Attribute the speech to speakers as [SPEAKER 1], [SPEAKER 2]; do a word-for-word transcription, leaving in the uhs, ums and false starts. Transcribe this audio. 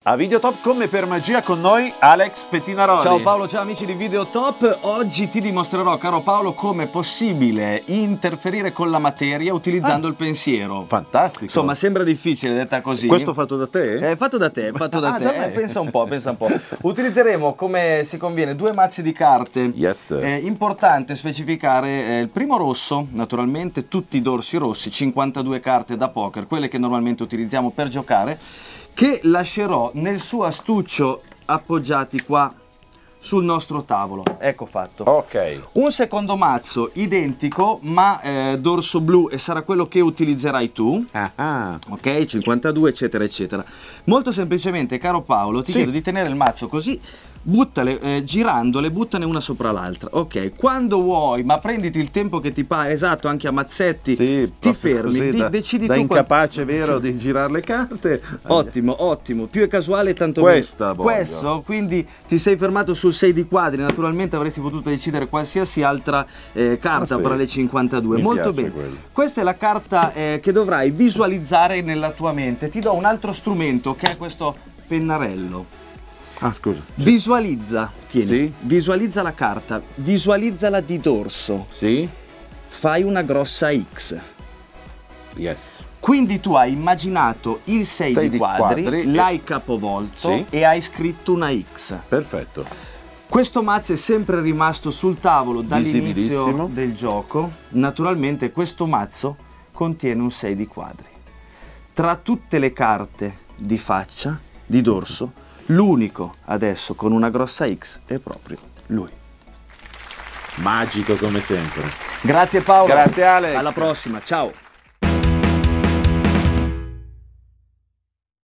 [SPEAKER 1] A Videotop come per magia con noi Alex Pettinaroli.
[SPEAKER 2] Ciao Paolo, ciao amici di Videotop. Oggi ti dimostrerò, caro Paolo, come è possibile interferire con la materia utilizzando ah, il pensiero.
[SPEAKER 1] Fantastico.
[SPEAKER 2] Insomma, sembra difficile detta così.
[SPEAKER 1] Questo fatto da te?
[SPEAKER 2] È fatto da te, è fatto da
[SPEAKER 1] ah,
[SPEAKER 2] te.
[SPEAKER 1] Da
[SPEAKER 2] eh, pensa un po', pensa un po'. Utilizzeremo, come si conviene, due mazzi di carte.
[SPEAKER 1] Yes.
[SPEAKER 2] È importante specificare eh, il primo rosso, naturalmente, tutti i dorsi rossi, cinquantadue carte da poker, quelle che normalmente utilizziamo per giocare, che lascerò nel suo astuccio appoggiati qua sul nostro tavolo. Ecco fatto.
[SPEAKER 1] Ok.
[SPEAKER 2] Un secondo mazzo identico ma eh, dorso blu, e sarà quello che utilizzerai tu.
[SPEAKER 1] Ah, ah.
[SPEAKER 2] Ok, cinquantadue eccetera eccetera. Molto semplicemente, caro Paolo, ti sì. chiedo di tenere il mazzo così, buttale, eh, girandole, buttane una sopra l'altra. Ok, quando vuoi, ma prenditi il tempo che ti pare, esatto, anche a mazzetti,
[SPEAKER 1] sì,
[SPEAKER 2] ti fermi,
[SPEAKER 1] così,
[SPEAKER 2] di,
[SPEAKER 1] da,
[SPEAKER 2] decidi
[SPEAKER 1] da
[SPEAKER 2] tu.
[SPEAKER 1] incapace, vero, di girare le carte.
[SPEAKER 2] Ottimo, ottimo, più è casuale tanto
[SPEAKER 1] Questa
[SPEAKER 2] meglio. Questo, quindi ti sei fermato sul sei di quadri, naturalmente avresti potuto decidere qualsiasi altra eh, carta
[SPEAKER 1] ah, sì.
[SPEAKER 2] fra le cinquantadue.
[SPEAKER 1] Mi
[SPEAKER 2] Molto bene.
[SPEAKER 1] Quello.
[SPEAKER 2] Questa è la carta eh, che dovrai visualizzare nella tua mente. Ti do un altro strumento che è questo pennarello.
[SPEAKER 1] Ah, scusa.
[SPEAKER 2] Visualizza, tieni,
[SPEAKER 1] sì?
[SPEAKER 2] visualizza la carta, visualizzala di dorso.
[SPEAKER 1] Sì.
[SPEAKER 2] Fai una grossa X.
[SPEAKER 1] Yes.
[SPEAKER 2] Quindi tu hai immaginato il sei di, di quadri, quadri l'hai e... capovolto sì? e hai scritto una X.
[SPEAKER 1] Perfetto.
[SPEAKER 2] Questo mazzo è sempre rimasto sul tavolo dall'inizio del gioco. Naturalmente questo mazzo contiene un sei di quadri. Tra tutte le carte di faccia, di dorso, l'unico adesso con una grossa X è proprio lui.
[SPEAKER 1] Magico come sempre.
[SPEAKER 2] Grazie Paolo.
[SPEAKER 1] Grazie Alex.
[SPEAKER 2] Alla prossima, ciao.